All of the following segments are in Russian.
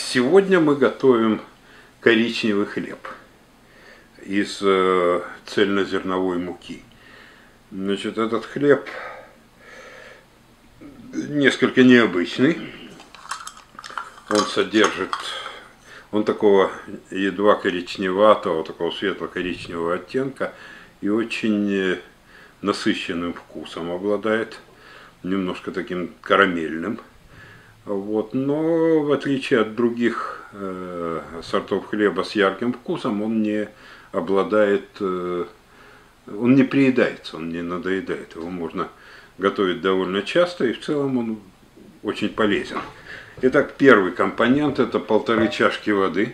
Сегодня мы готовим коричневый хлеб из цельнозерновой муки. Значит, этот хлеб несколько необычный. Он такого едва коричневатого, такого светло-коричневого оттенка и очень насыщенным вкусом обладает, немножко таким карамельным. Вот. Но в отличие от других сортов хлеба с ярким вкусом, он не обладает, он не приедается, он не надоедает. Его можно готовить довольно часто, и в целом он очень полезен. Итак, первый компонент — это 1,5 чашки воды.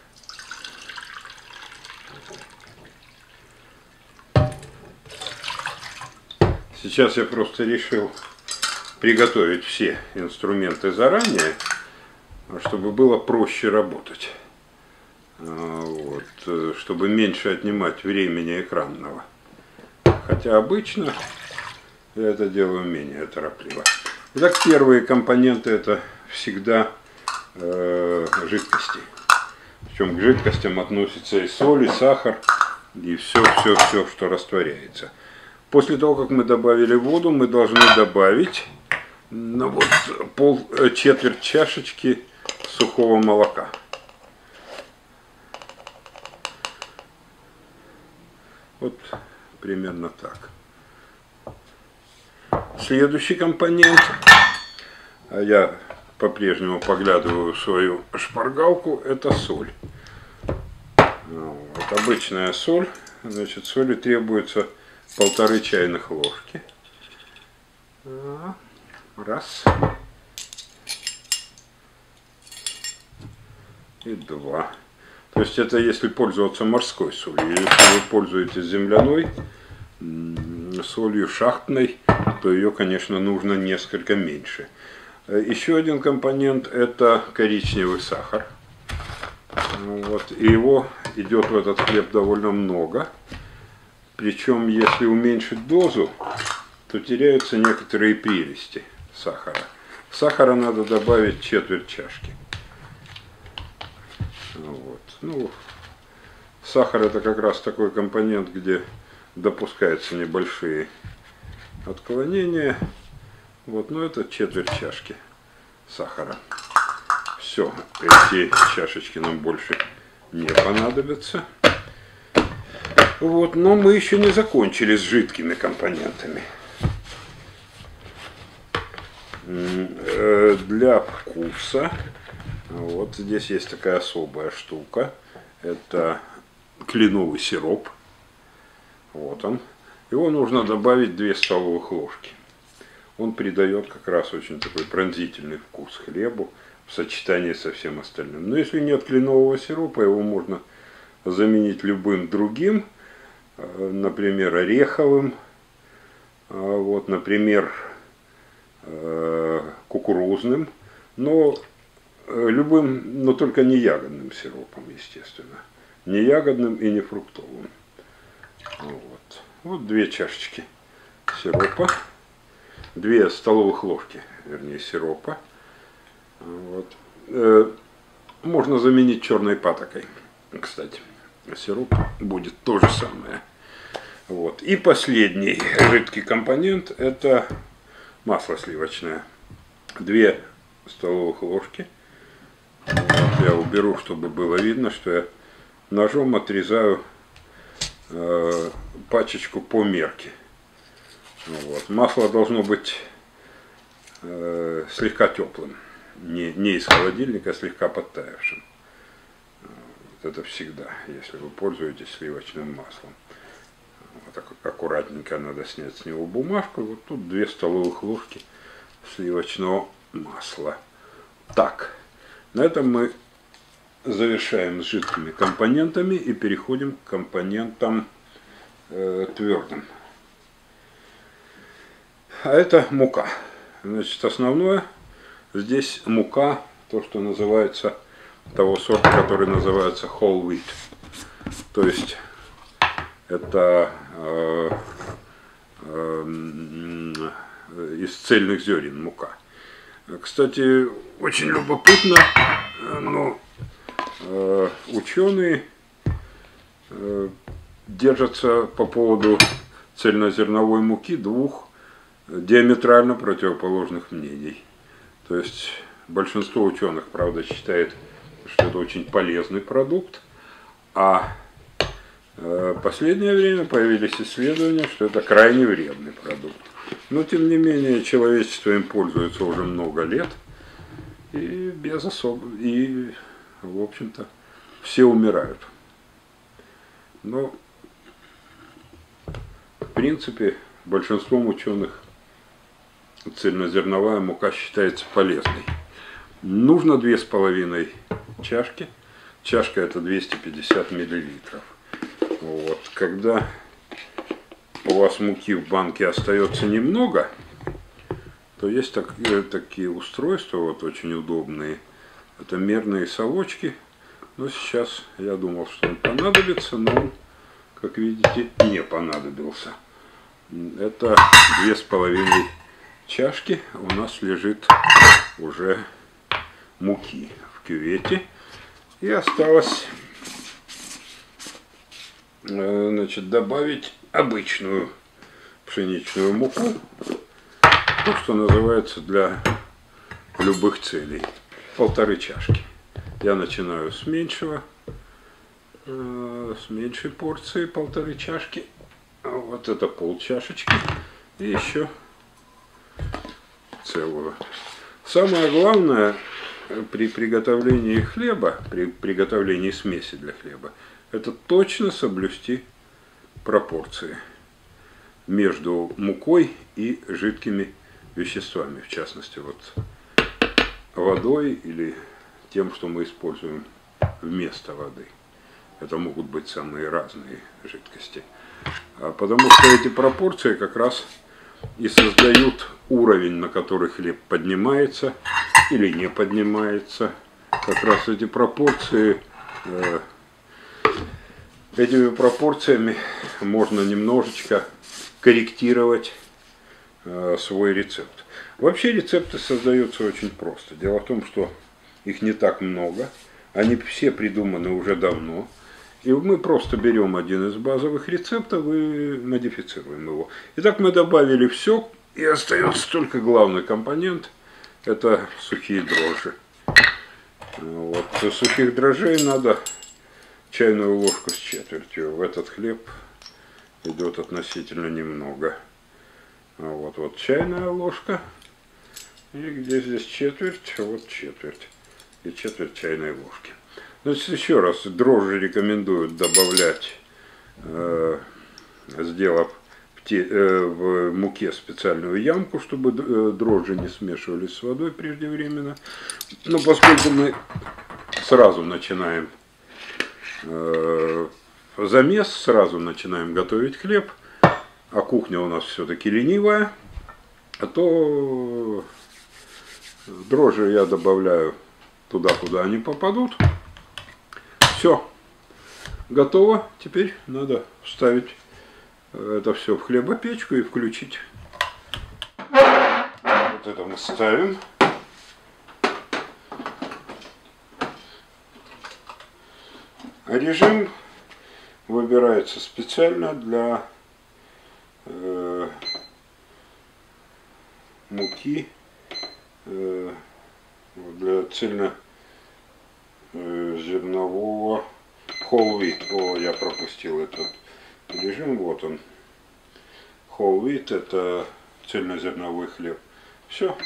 Сейчас я просто решил приготовить все инструменты заранее, чтобы было проще работать, вот, чтобы меньше отнимать времени экранного. Хотя обычно я это делаю менее торопливо. Итак, первые компоненты — это всегда жидкости. Причем к жидкостям относится и соль, и сахар, и все, что растворяется. После того, как мы добавили воду, мы должны добавить четверть чашечки сухого молока. Вот примерно так. Следующий компонент. Я по-прежнему поглядываю в свою шпаргалку. Это соль. Вот, обычная соль. Значит, соли требуется 1,5 чайных ложки. Раз. И 2. То есть это если пользоваться морской солью. Если вы пользуетесь земляной солью, шахтной, то ее, конечно, нужно несколько меньше. Еще один компонент — это коричневый сахар. Вот. И его идет в этот хлеб довольно много. Причем, если уменьшить дозу, то теряются некоторые прелести сахара. Сахара надо добавить четверть чашки. Вот. Ну, сахар — это как раз такой компонент, где допускаются небольшие отклонения. Вот, но это четверть чашки сахара. Все, эти чашечки нам больше не понадобятся. Вот, но мы еще не закончили с жидкими компонентами. Для вкуса вот здесь есть такая особая штука. Это кленовый сироп. Вот он. Его нужно добавить 2 столовых ложки. Он придает как раз очень такой пронзительный вкус хлебу в сочетании со всем остальным. Но если нет кленового сиропа, его можно заменить любым другим, например, ореховым, вот, например, кукурузным, но любым, но только не ягодным сиропом, естественно. Не ягодным и не фруктовым. Вот 2 чашечки сиропа. 2 столовых ложки, вернее, сиропа. Вот. Можно заменить черной патокой, кстати. Сироп будет то же самое. Вот. И последний жидкий компонент — это масло сливочное. 2 столовых ложки. Вот я уберу, чтобы было видно, что я ножом отрезаю пачечку по мерке. Вот. Масло должно быть слегка теплым, не из холодильника, а слегка подтаявшим. Вот это всегда, если вы пользуетесь сливочным маслом. Вот так аккуратненько надо снять с него бумажку. Вот тут 2 столовых ложки сливочного масла. Так, на этом мы завершаем с жидкими компонентами и переходим к компонентам твердым. А это мука. Значит, основное здесь мука, то, что называется, того сорта, который называется whole wheat. То есть это из цельных зерен мука. Кстати, очень любопытно, Но ученые держатся по поводу цельнозерновой муки двух диаметрально противоположных мнений. То есть большинство ученых, правда, считает, что это очень полезный продукт, а в последнее время появились исследования, что это крайне вредный продукт. Но, тем не менее, человечество им пользуется уже много лет, и без особого, и, в общем-то, все умирают. Но, в принципе, большинством ученых цельнозерновая мука считается полезной. Нужно 2,5 чашки. Чашка это 250 миллилитров. Вот. Когда у вас муки в банке остается немного, то есть такие устройства вот очень удобные. Это мерные совочки. Но сейчас я думал, что он понадобится, но он, как видите, не понадобился. Это 2,5 чашки. У нас лежит уже муки в кювете. И осталось, значит, добавить обычную пшеничную муку, то, что называется для любых целей. 1,5 чашки. Я начинаю с меньшего, с меньшей порции 1,5 чашки. Вот это полчашечки. И еще целую. Самое главное при приготовлении хлеба, при приготовлении смеси для хлеба, это точно соблюсти пропорции между мукой и жидкими веществами, в частности, вот водой или тем, что мы используем вместо воды. Это могут быть самые разные жидкости. Потому что эти пропорции как раз и создают уровень, на который хлеб поднимается или не поднимается. Как раз эти пропорции, этими пропорциями можно немножечко корректировать свой рецепт. Вообще рецепты создаются очень просто. Дело в том, что их не так много, они все придуманы уже давно. И мы просто берем один из базовых рецептов и модифицируем его. Итак, мы добавили все, и остается только главный компонент. Это сухие дрожжи. Вот. Сухих дрожжей надо чайную ложку с четвертью. В этот хлеб идет относительно немного. Вот чайная ложка. И где здесь четверть? Вот четверть. И четверть чайной ложки. Значит, еще раз, дрожжи рекомендуют добавлять, сделав в муке специальную ямку, чтобы дрожжи не смешивались с водой преждевременно. Но поскольку мы сразу начинаем замес, сразу начинаем готовить хлеб, а кухня у нас все-таки ленивая, то дрожжи я добавляю туда, куда они попадут. Все, готово. Теперь надо вставить это все в хлебопечку и включить. Вот это мы ставим. А режим выбирается специально для муки, для цельнозернового whole wheat. О, я пропустил этот режим. Вот он. Whole wheat — это цельнозерновой хлеб. Все.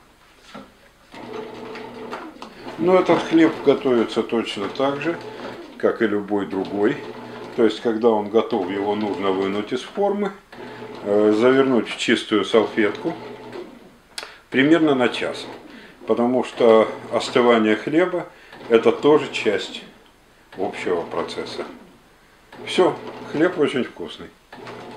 Но этот хлеб готовится точно так же, как и любой другой. То есть, когда он готов, его нужно вынуть из формы, завернуть в чистую салфетку примерно на час. Потому что остывание хлеба — это тоже часть общего процесса. Все, хлеб очень вкусный.